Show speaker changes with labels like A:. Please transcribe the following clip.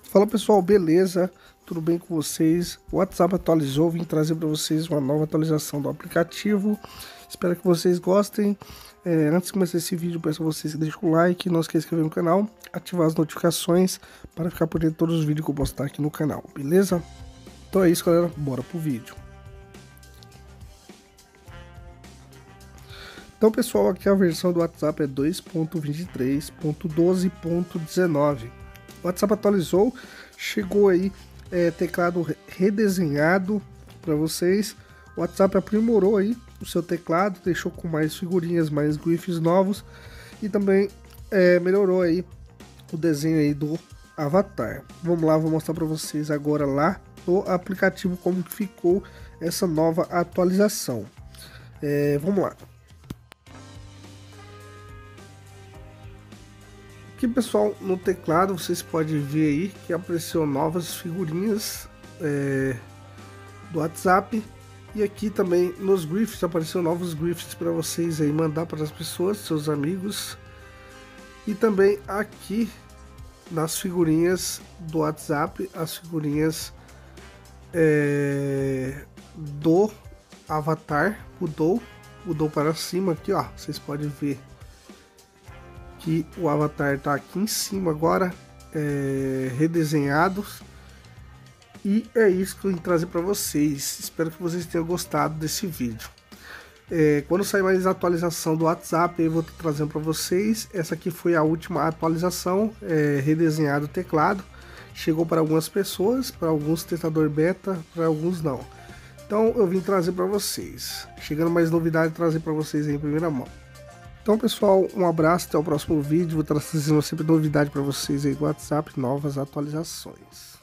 A: Fala pessoal, beleza? Tudo bem com vocês? O WhatsApp atualizou, vim trazer para vocês uma nova atualização do aplicativo. Espero que vocês gostem. Antes de começar esse vídeo, peço a vocês que deixem o like, não esqueça de se inscrever no canal, ativar as notificações para ficar por dentro de todos os vídeos que eu postar aqui no canal, beleza? Então é isso, galera, bora pro vídeo. Então pessoal, aqui a versão do WhatsApp é 2.23.12.19. O WhatsApp atualizou, chegou aí teclado redesenhado para vocês. O WhatsApp aprimorou aí o seu teclado, deixou com mais figurinhas, mais GIFs novos e também melhorou aí o desenho aí do avatar. Vamos lá, vou mostrar para vocês agora lá no aplicativo como que ficou essa nova atualização. Vamos lá. Aqui pessoal, no teclado vocês podem ver aí que apareceu novas figurinhas do WhatsApp, e aqui também nos GIFs apareceu novos GIFs para vocês aí mandar para as pessoas, seus amigos, e também aqui nas figurinhas do WhatsApp, as figurinhas do avatar mudou para cima aqui, ó, vocês podem ver que o avatar tá aqui em cima agora, redesenhados, e é isso que eu vim trazer para vocês. Espero que vocês tenham gostado desse vídeo. Quando sair mais atualização do WhatsApp, eu vou estar trazendo para vocês. Essa aqui foi a última atualização, redesenhado o teclado, chegou para algumas pessoas, para alguns testador beta, para alguns não. Então eu vim trazer para vocês, chegando mais novidade, trazer para vocês aí em primeira mão. Então pessoal, um abraço, até o próximo vídeo. Vou estar trazendo sempre novidade para vocês aí do WhatsApp, novas atualizações.